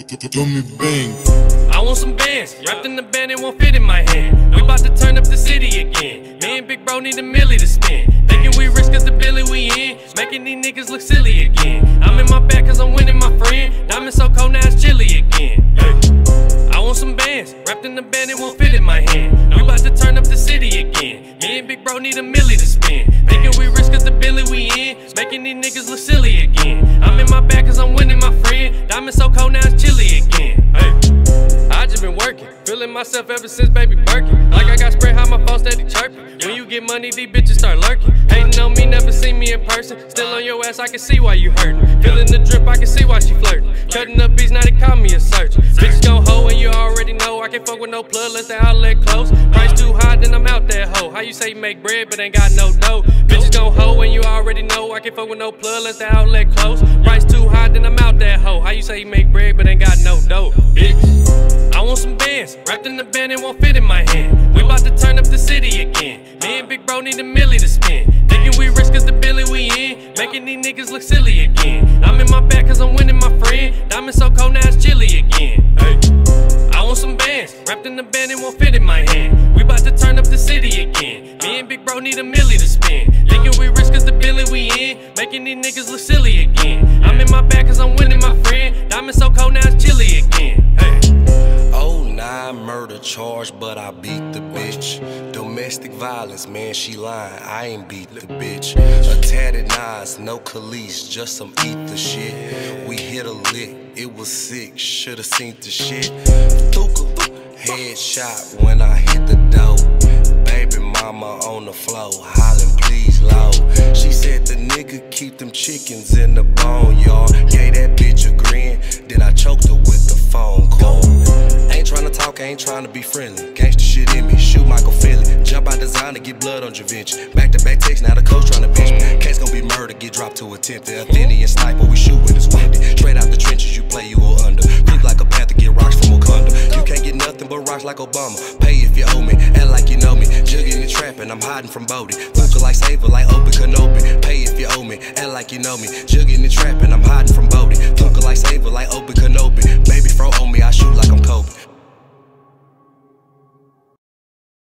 Do me bang. I want some bands, wrapped in the band, it won't fit in my hand. We bout to turn up the city again. Me and Big Bro need a milli to spend. Thinking we rich cause the Billy we in, making these niggas look silly again. I'm in my bag cause I'm winning, my friend. Diamond so cold now it's chilly again. I want some bands, wrapped in the band, it won't fit in my hand. We bout to turn up the city again. Me and Big Bro need a milli to spend. Thinking we rich cause the Billy we in, making these niggas look silly again. I'm in my bag cause I'm winning, my friend. Diamond so cold now it's chilly again. I just been working, feeling myself ever since baby Birkin. Like I got spray high, my phone steady chirping. When you get money, these bitches start lurking. Hating on me, never seen me in person. Still on your ass, I can see why you hurtin'. Feeling the drip, I can see why she flirtin'. Cutting up beats, now they call me a surgeon. Bitches gon' hoe and you already know I can't fuck with no plug, let the outlet close. Price too high, then I'm out that hoe. How you say you make bread but ain't got no dough? Bitches gon' hoe and you already know I can't fuck with no plug, let the outlet close. Price too high, then I'm out that hoe. How you say you make bread but ain't got no dough? Bitch. I want some bands, wrapped in the band, it won't fit in my hand. We bout to turn up the city again. Me and Big Bro need a milli to spend. Thinking we rich cause the Billy we in, making these niggas look silly again. I'm in my bag cause I'm winning, my friend. Diamond so cold now it's chilly again. I want some bands, wrapped in the band, it won't fit in my hand. We bout to turn up the city again. Me and Big Bro need a milli to spend. Thinking we rich cause the Billy we in, making these niggas look silly again. I'm in my bag cause I'm winning, my friend. Diamond so cold now it's chilly again. Murder charge, but I beat the bitch. Domestic violence, man, she lying. I ain't beat the bitch. A tatted eyes, no Khalees, just some ether shit. We hit a lick, it was sick. Shoulda seen the shit. Thuka, headshot when I hit the door. Baby mama on the floor, hollering please low. She said the nigga keep them chickens in the boneyard. Gave that bitch a grin, then I choked her with the phone call. Ain't tryna talk, ain't tryna be friendly. Gangsta shit in me, shoot Michael Philly. Jump out design to get blood on Javinci. Back to back text, now the coach tryna bench me. Case gon' be murder, get dropped to attempted. Athenian sniper, we shoot when it's windy. Straight out the trenches, you play, you go under. Creep like a panther, get rocks from Wakanda. You can't get nothing but rocks like Obama. Pay if you owe me, act like you know me. Jugging and trapping, I'm hiding from Bodie. Thuka like Saver, like Obi Kenobi. Pay if you owe me, act like you know me. Jugging and trapping, I'm hiding from Bodie. Thuka like Saver, like Obi Kenobi. Baby fro on me, I shoot like I'm Kobe.